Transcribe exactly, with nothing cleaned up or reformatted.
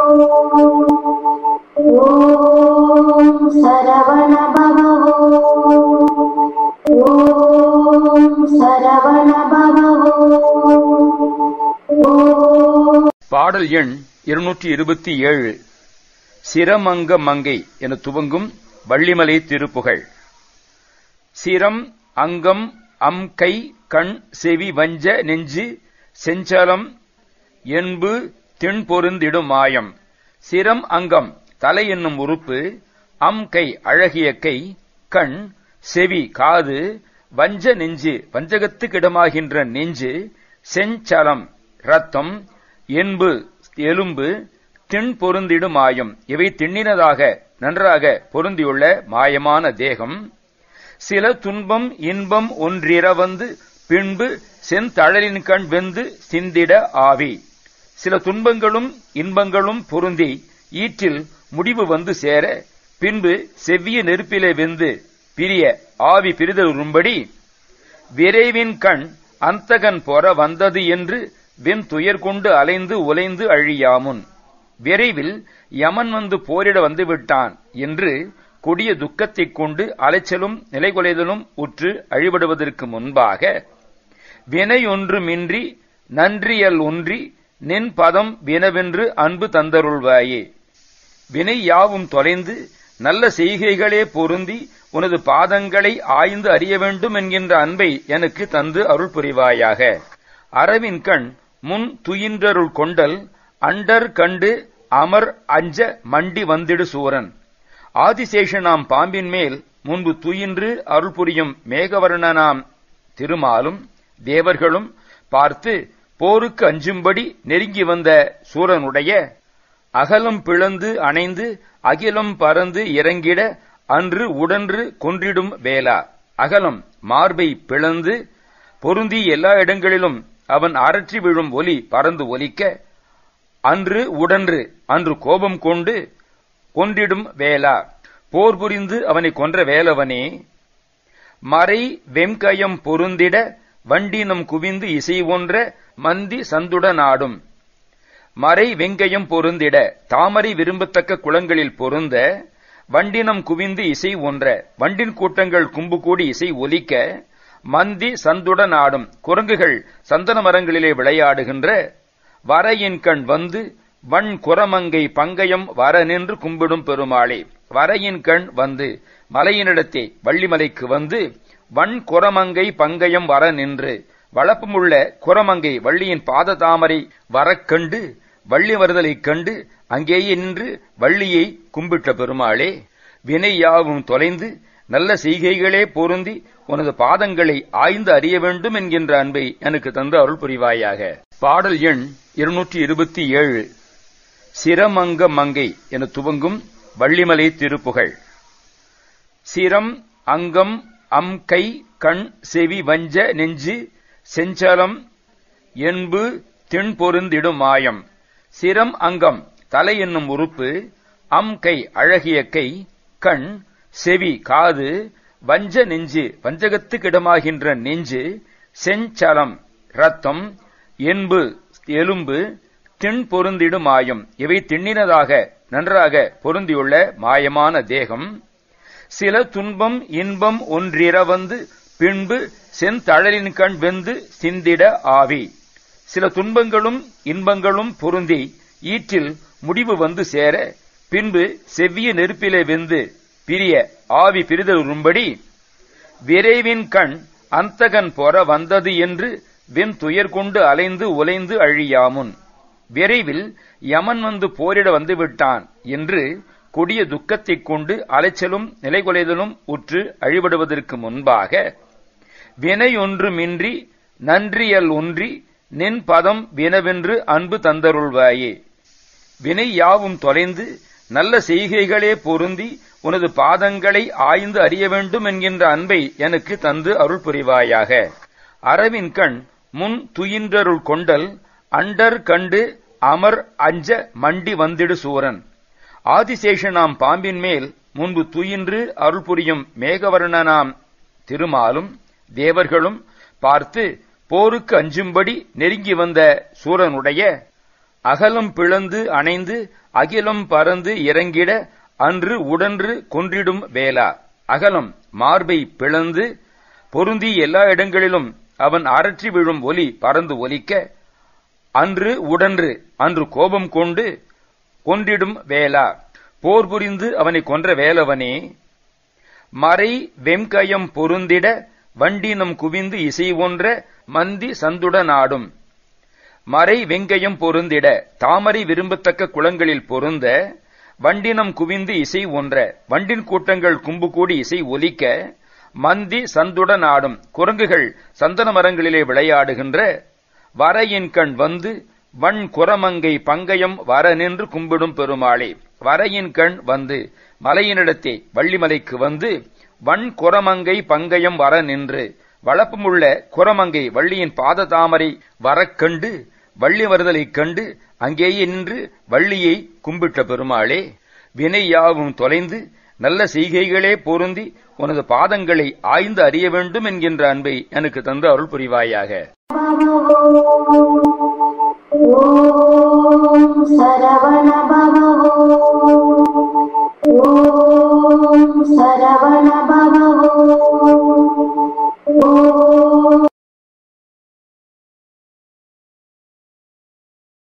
ஓம் சரவண பவ ஓம் சரவண பவ. பாடல் எண் இருநூற்றி இருபத்தி ஏழு. சிரமங்க மங்கை என துவங்கும் வள்ளிமலை திருப்புகழ். சிரம் அங்கம் அம் கை கண் செவி வஞ்ச நெஞ்சு செஞ்சலம் என்பு திண்பொருந்திடும் மாயம். சிரம் அங்கம் தலை என்னும் உறுப்பு, அம் கை அழகிய கை, கண் செவி காது, வஞ்ச நெஞ்சு வஞ்சகத்துக்கிடமாகின்ற நெஞ்சு, செஞ்சலம் இரத்தம், என்பு எலும்பு, திண் பொருந்திடும் மாயம் இவை திண்ணினதாக நன்றாக பொருந்தியுள்ள மாயமான தேகம். சில துன்பம் இன்பம் ஒன்றிர வந்து பின்பு செந்தழலின் கண் வெந்து சிந்திட ஆவி. சில துன்பங்களும் இன்பங்களும் பொருந்தி ஈற்றில் முடிவு வந்து சேர பின்பு செவ்விய நெருப்பிலே வெந்து பிரிய ஆவி பிரிதலும்படி விரைவின் கண் அந்தகன் பொற வந்தது என்று வெண் துயர் கொண்டு அலைந்து உலைந்து அழியாமுன். விரைவில் யமன் வந்து போரிட வந்துவிட்டான் என்று கொடிய துக்கத்தைக் கொண்டு அலைச்சலும் நிலைகுலைதலும் உற்று அழிபடுவதற்கு முன்பாக வினை ஒன்றுமின்றி நன்றியல் ஒன்றி நின் பதம் வினவென்று அன்பு தந்தருள்வாயே. வினை யாவும் தொலைந்து நல்ல செய்கைகளே பொருந்தி உனது பாதங்களை ஆய்ந்து அறிய வேண்டும் என்கின்ற அன்பை எனக்கு தந்து அருள் புரிவாயாக. அரவின் கண் முன் துயின்றருள் கொண்டல் அண்டர் கண்டு அமர் அஞ்ச மண்டி வந்திடு சூரன். ஆதிசேஷனாம் பாம்பின் மேல் முன்பு துயின்று அருள் புரியும் மேகவர்ணனாம் திருமாலும் தேவர்களும் பார்த்து போருக்கு அஞ்சும்படி நெருங்கி வந்த சூரனுடைய அகலம் பிளந்து அணைந்து அகிலம் பறந்து இறங்கிட அன்று உடன்று கொன்றிடும் வேளா. அகலம் மார்பை பிளந்து பொருந்தி எல்லா இடங்களிலும் அவன் அரற்றி விழும் ஒலி பறந்து ஒலிக்க அன்று உடன்று அன்று கோபம் கொண்டு கொன்றிடும் வேளா. போர் புரிந்து அவனை கொன்ற வேலவனே. மறை வெம்கயம் பொருந்திட வண்டினம் குவிந்து இசை ஒன்ற மந்தி சந்துட நாடும். மறை வெங்கயம் பொருந்திட தாமரை விரும்பத்தக்க குளங்களில் பொருந்த வண்டினம் குவிந்து இசை ஒன்ற வண்டின் கூட்டங்கள் கும்பு கூடி இசை ஒலிக்க மந்தி சந்துட நாடும் குரங்குகள் சந்தன மரங்களிலே விளையாடுகின்ற வரையின் கண் வந்து வன் குரமங்கை பங்கயம் வர நின்று கும்பிடும் பெருமாளே. வரையின் கண் வந்து மலையினிடத்தே வள்ளிமலைக்கு வந்து வன் குரமங்கை பங்கயம் வர நின்று வளப்பமுள்ள குரமங்கை வள்ளியின் பாத தாமரை வரக்கண்டு வள்ளி வருதலைக் கண்டு அங்கேயே நின்று வள்ளியை கும்பிட்ட பெருமாளே. வினை யாவும் தொலைந்து நல்ல செய்கைகளே பொருந்தி உனது பாதங்களை ஆய்ந்து அறிய வேண்டும் என்கின்ற அன்பை எனக்கு தந்து அருள் புரிவாயாக. பாடல் எண் இருநூற்றி இருபத்தி ஏழு. சிரமங்க மங்கை என துவங்கும் வள்ளிமலை திருப்புகழ். சிரம் அங்கம் அம் கை கண் செவி வஞ்ச நெஞ்சு செஞ்சலம் என்பு திண் பொருந்திடும் மாயம். சிரம் அங்கம் தலை என்னும் உறுப்பு, அம் கை அழகிய கை, கண் செவி காது, வஞ்ச நெஞ்சு வஞ்சகத்துக்கிடமாகின்ற நெஞ்சு, செஞ்சலம் இரத்தம், என்பு எலும்பு, திண் பொருந்திடும் மாயம் இவை திண்ணினதாக நன்றாக பொருந்தியுள்ள மாயமான தேகம். சில துன்பம் இன்பம் ஒன்றிர வந்து பின்பு செந்தழலின் கண் வெந்து சிந்திட ஆவி. சில துன்பங்களும் இன்பங்களும் பொருந்தி ஈற்றில் முடிவு வந்து சேர பின்பு செவ்விய நெருப்பிலே வெந்து பிரிய ஆவி பிரிதலும்படி விரைவின் கண் அந்தகன் பொற வந்தது என்று வெண் துயர் கொண்டு அலைந்து உலைந்து அழியாமுன். விரைவில் யமன் வந்து போரிட வந்துவிட்டான் என்று கொடிய துக்கத்தைக் கொண்டு அலைச்சலும் நிலைகுலைதலும் உற்று அழிபடுவதற்கு முன்பாக வினை ஒன்றுமின்றி நன்றியல் ஒன்றி நின் பதம் வினவென்று அன்பு தந்தருள்வாயே. வினை யாவும் தொலைந்து நல்ல செய்கைகளே பொருந்தி உனது பாதங்களை ஆய்ந்து அறிய வேண்டும் என்கின்ற அன்பை எனக்கு தந்து அருள் புரிவாயாக. அரவின் கண் முன் துயின்றருள் கொண்டல் அண்டர் கண்டு அமர் அஞ்ச மண்டி வந்திடு சூரன். ஆதிசேஷனாம் பாம்பின் மேல் முன்பு துயின்று அருள் புரியும் மேகவர்ணனாம் திருமாலும் தேவர்களும் பார்த்து போருக்கு அஞ்சும்படி நெருங்கி வந்த சூரனுடைய அகலம் பிளந்து அணைந்து அகிலம் பறந்து இறங்கிட அன்று உடன்று கொன்றிடும் வேளா. அகலம் மார்பை பிளந்து பொருந்தி எல்லா இடங்களிலும் அவன் அரற்றி விழும் ஒலி பறந்து ஒலிக்க, அன்று உடன்று அன்று கோபம் கொண்டு கொன்றிடும் வேளா. போர் புரிந்து அவனை கொன்ற வேலவனே, மறை வெம்கயம் பொருந்திட வண்டினம் குவிந்து இசை ஒன்ற மந்தி சந்துட நாடும். மறை வெங்கயம் பொருந்திட தாமரை விரும்பத்தக்க குளங்களில் பொருந்த, வண்டினம் குவிந்து இசை ஒன்ற வண்டின் கூட்டங்கள் கும்பு கூடி இசை ஒலிக்க, மந்தி சந்துட நாடும் குரங்குகள் சந்தன மரங்களிலே விளையாடுகின்ற, வரையின் கண் வந்து வன் குரமங்கை பங்கயம் வர நின்று கும்பிடும் பெருமாளே. வரையின் கண் வந்து மலையினிடத்தே வள்ளிமலைக்கு வந்து, வன் குரமங்கை பங்கயம் வர நின்று வளப்பமுள்ள குரமங்கை வள்ளியின் பாத தாமரை வரக்கண்டு வள்ளி வருதலைக் கண்டு அங்கேயே நின்று வள்ளியை கும்பிட்ட பெருமாளே. வினை யாவும் தொலைந்து நல்ல செய்கைகளே பொருந்தி உனது பாதங்களை ஆய்ந்து அறிய வேண்டும் என்கின்ற அன்பை எனக்கு தந்து அருள் புரிவாயாக. ஓம் சரவண பவ